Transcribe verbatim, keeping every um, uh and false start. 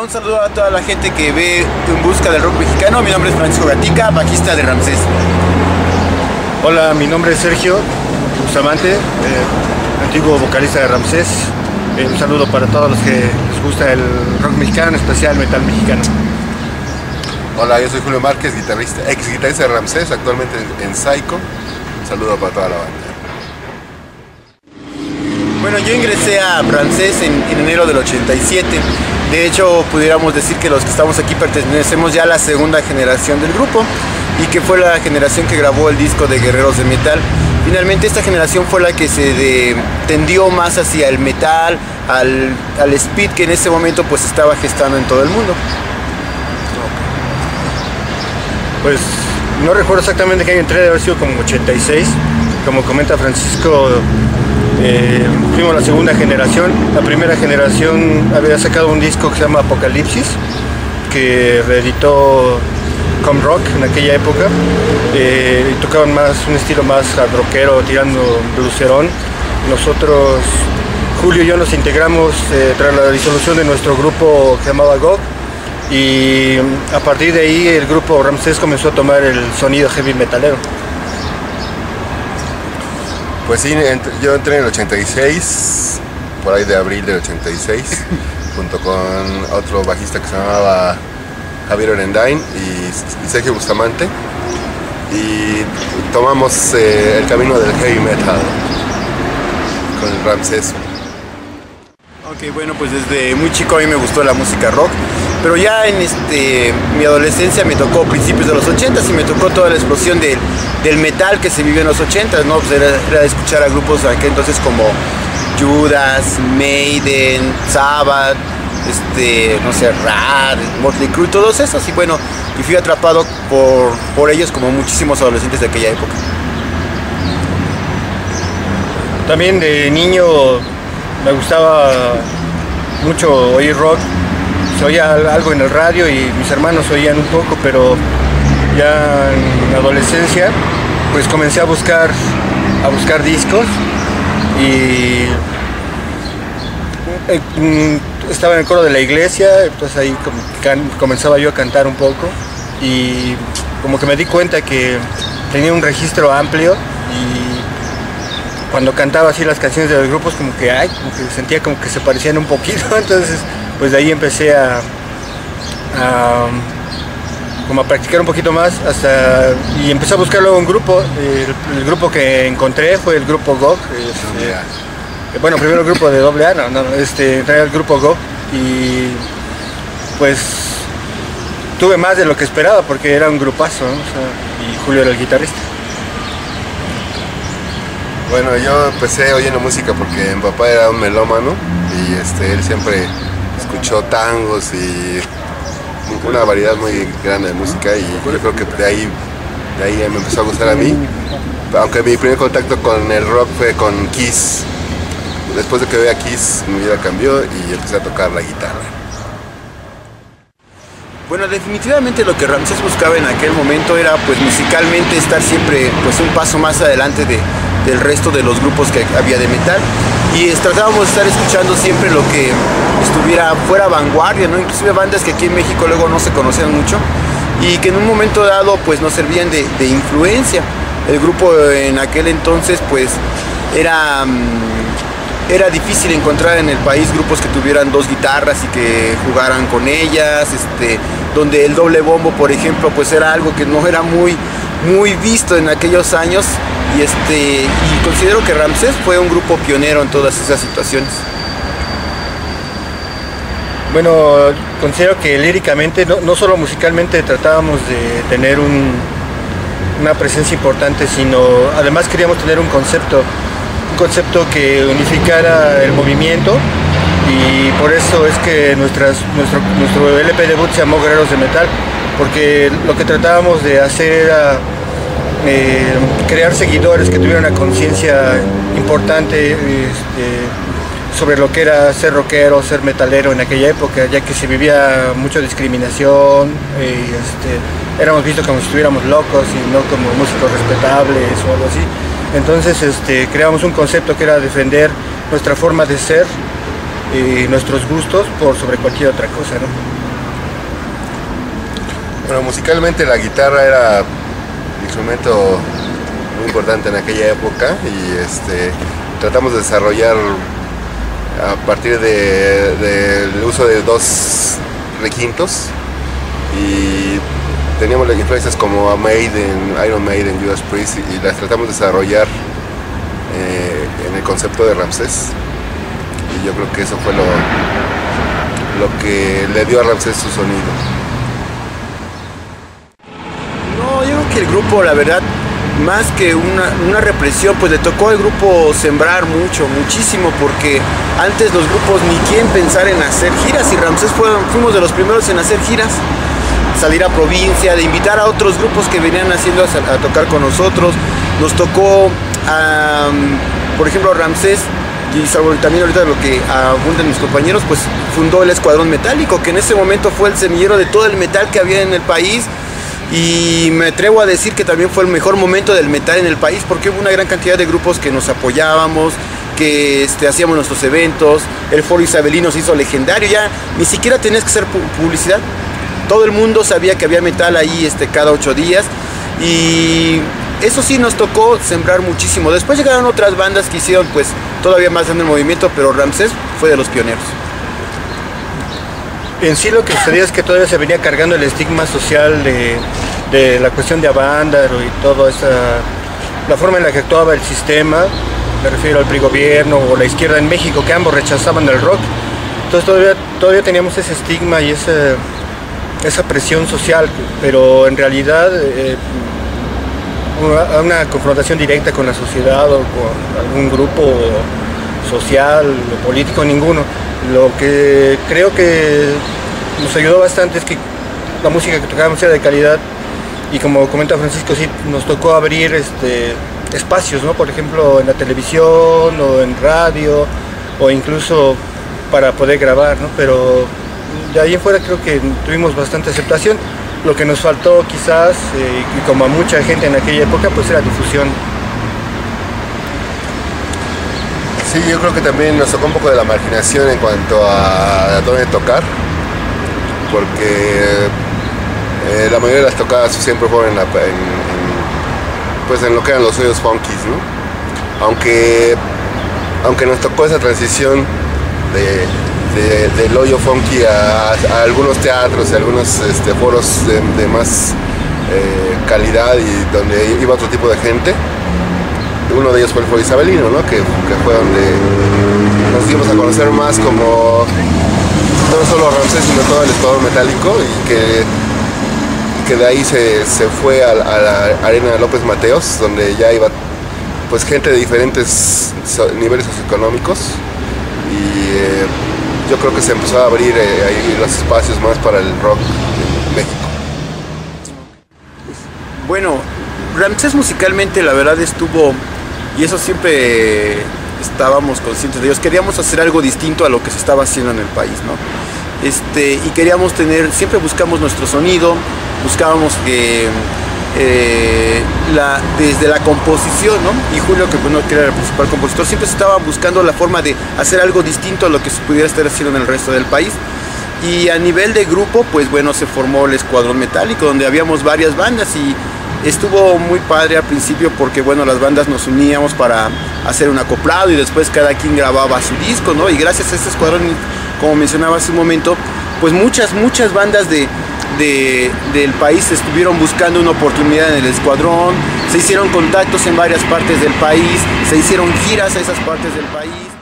un saludo a toda la gente que ve En Busca del Rock Mexicano. Mi nombre es Francisco Gatica, bajista de Ramsés. Hola, mi nombre es Sergio Bustamante, eh, antiguo vocalista de Ramsés. Eh, un saludo para todos los que les gusta el rock mexicano, en especial metal mexicano. Hola, yo soy Julio Márquez, guitarrista, ex guitarrista de Ramsés, actualmente en Psycho. Un saludo para toda la banda. Bueno, yo ingresé a Ramsés en, en enero del ochenta y siete. De hecho, pudiéramos decir que los que estamos aquí pertenecemos ya a la segunda generación del grupo y que fue la generación que grabó el disco de Guerreros de Metal. Finalmente esta generación fue la que se de, tendió más hacia el metal, al, al speed que en ese momento pues estaba gestando en todo el mundo. Pues no recuerdo exactamente qué año entré, debe haber sido como ochenta y seis. Como comenta Francisco, eh, fuimos la segunda generación. La primera generación había sacado un disco que se llama Apocalipsis, que reeditó Com Rock en aquella época, eh, y tocaban más un estilo más hard rockero, tirando blueserón. Nosotros, Julio y yo, nos integramos eh, tras la disolución de nuestro grupo que se llamaba G O G, y a partir de ahí el grupo Ramsés comenzó a tomar el sonido heavy metalero. Pues sí, yo entré en el ochenta y seis, por ahí de abril del ochenta y seis, junto con otro bajista que se llamaba Javier Orendain y, y Sergio Bustamante, y tomamos eh, el camino del heavy metal con el Ramsés. Ok, bueno, pues desde muy chico a mí me gustó la música rock, pero ya en este, mi adolescencia me tocó principios de los ochentas y me tocó toda la explosión de, del metal que se vivió en los ochentas, ¿no? Pues era, era escuchar a grupos de aquel entonces como Judas, Maiden, Sabbath, este, no sé, Rad, Motley Crue, todos esos, y bueno, y fui atrapado por, por ellos como muchísimos adolescentes de aquella época. También de niño me gustaba mucho oír rock. Se oía algo en el radio y mis hermanos oían un poco, pero ya en la adolescencia pues comencé a buscar a buscar discos y eh, estaba en el coro de la iglesia, entonces ahí comenzaba yo a cantar un poco y como que me di cuenta que tenía un registro amplio, y cuando cantaba así las canciones de los grupos como que, ay, como que sentía como que se parecían un poquito, entonces pues de ahí empecé a, a, como a practicar un poquito más hasta, y empecé a buscar luego un grupo. El, el grupo que encontré fue el grupo G O G, este, eh, bueno, primero el grupo de doble A, no, no, este, traía el grupo G O G y pues tuve más de lo que esperaba porque era un grupazo, ¿no? O sea, y Julio era el guitarrista. Bueno, yo empecé oyendo música porque mi papá era un melómano y este, él siempre escuchó tangos y una variedad muy grande de música, y yo creo que de ahí, de ahí me empezó a gustar a mí, aunque mi primer contacto con el rock fue con Kiss. Después de que veía Kiss mi vida cambió y empecé a tocar la guitarra. Bueno, definitivamente lo que Ramsés buscaba en aquel momento era pues musicalmente estar siempre pues un paso más adelante de, del resto de los grupos que había de metal, y tratábamos de estar escuchando siempre lo que estuviera fuera vanguardia, ¿no? Inclusive bandas que aquí en México luego no se conocían mucho y que en un momento dado pues nos servían de, de influencia. El grupo en aquel entonces pues era... Era difícil encontrar en el país grupos que tuvieran dos guitarras y que jugaran con ellas, este, donde el doble bombo, por ejemplo, pues era algo que no era muy, muy visto en aquellos años, y, este, y considero que Ramsés fue un grupo pionero en todas esas situaciones. Bueno, considero que líricamente, no, no solo musicalmente, tratábamos de tener un, una presencia importante, sino además queríamos tener un concepto. Un concepto que unificara el movimiento, y por eso es que nuestras, nuestro, nuestro L P debut se llamó Guerreros de Metal, porque lo que tratábamos de hacer era eh, crear seguidores que tuvieran una conciencia importante este, sobre lo que era ser rockero, ser metalero en aquella época, ya que se vivía mucha discriminación, eh, este, éramos vistos como si estuviéramos locos y no como músicos respetables o algo así. Entonces este, creamos un concepto que era defender nuestra forma de ser y nuestros gustos por sobre cualquier otra cosa, ¿no? Bueno, musicalmente la guitarra era un instrumento muy importante en aquella época y este, tratamos de desarrollar a partir del de, de uso de dos requintos y teníamos las influencias como Maiden, Iron Maiden, Judas Priest y las tratamos de desarrollar eh, en el concepto de Ramsés y yo creo que eso fue lo, lo que le dio a Ramsés su sonido. No, yo creo que el grupo, la verdad, más que una, una represión, pues le tocó al grupo sembrar mucho, muchísimo, porque antes los grupos ni quieren pensar en hacer giras y Ramsés fueron, fuimos de los primeros en hacer giras, salir a provincia, de invitar a otros grupos que venían haciendo a, a tocar con nosotros. Nos tocó, um, por ejemplo, Ramsés, y también ahorita lo que abundan mis compañeros, pues fundó el Escuadrón Metálico, que en ese momento fue el semillero de todo el metal que había en el país. Y me atrevo a decir que también fue el mejor momento del metal en el país porque hubo una gran cantidad de grupos que nos apoyábamos, que este, hacíamos nuestros eventos. El Foro Isabelino se hizo legendario, ya ni siquiera tenías que hacer publicidad. Todo el mundo sabía que había metal ahí este, cada ocho días y eso sí nos tocó sembrar muchísimo. Después llegaron otras bandas que hicieron pues todavía más grande el movimiento, pero Ramsés fue de los pioneros. En sí lo que sucedía es que todavía se venía cargando el estigma social de, de la cuestión de Avándaro y toda esa, la forma en la que actuaba el sistema, me refiero al P R I gobierno o la izquierda en México, que ambos rechazaban el rock. Entonces todavía, todavía teníamos ese estigma y esa, esa presión social, pero en realidad eh, una, una confrontación directa con la sociedad o con algún grupo social o político, ninguno. Lo que creo que nos ayudó bastante es que la música que tocábamos era de calidad y como comenta Francisco, sí, nos tocó abrir este, espacios, ¿no? Por ejemplo, en la televisión o en radio o incluso para poder grabar, ¿no? Pero de ahí en fuera creo que tuvimos bastante aceptación. Lo que nos faltó quizás, eh, y como a mucha gente en aquella época, pues era difusión. Sí, yo creo que también nos tocó un poco de la marginación en cuanto a, a dónde tocar, porque eh, la mayoría de las tocadas siempre fueron en, la, en, en, pues en lo que eran los hoyos funkies, ¿no? Aunque, aunque nos tocó esa transición de, de, del hoyo funky a, a algunos teatros y algunos este, foros de, de más eh, calidad y donde iba otro tipo de gente. Uno de ellos fue el Foro Isabelino, ¿no? que, que fue donde nos dimos a conocer más como no solo Ramsés, sino todo el Escuadrón Metálico y que, que de ahí se, se fue a, a la Arena López Mateos, donde ya iba pues gente de diferentes so, niveles socioeconómicos y eh, yo creo que se empezó a abrir eh, ahí los espacios más para el rock en México. Bueno, Ramsés musicalmente la verdad estuvo, y eso siempre estábamos conscientes de ellos, queríamos hacer algo distinto a lo que se estaba haciendo en el país, ¿no? Este, y queríamos tener, siempre buscamos nuestro sonido, buscábamos que eh, la, desde la composición, ¿no? Y Julio, que bueno, que era el principal compositor, siempre se estaba buscando la forma de hacer algo distinto a lo que se pudiera estar haciendo en el resto del país. Y a nivel de grupo, pues bueno, se formó el Escuadrón Metálico, donde habíamos varias bandas y estuvo muy padre al principio porque bueno, las bandas nos uníamos para hacer un acoplado y después cada quien grababa su disco, ¿no? Y gracias a este escuadrón, como mencionaba hace un momento, pues muchas, muchas bandas de, de, del país estuvieron buscando una oportunidad en el escuadrón, se hicieron contactos en varias partes del país, se hicieron giras a esas partes del país.